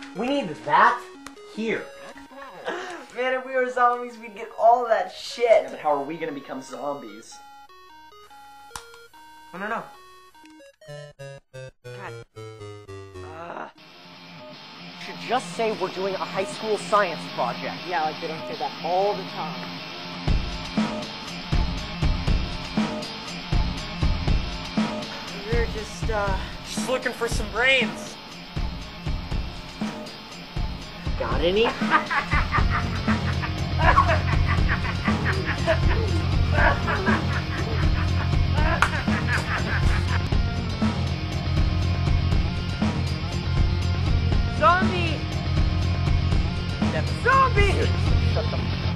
We need that here. Man, if we were zombies, we'd get all that shit. Yeah, but how are we gonna become zombies? I don't know. God. Should just say we're doing a high school science project. Yeah, like they don't say that all the time. We're just looking for some brains. Got any? zombie! Zombie! Shut the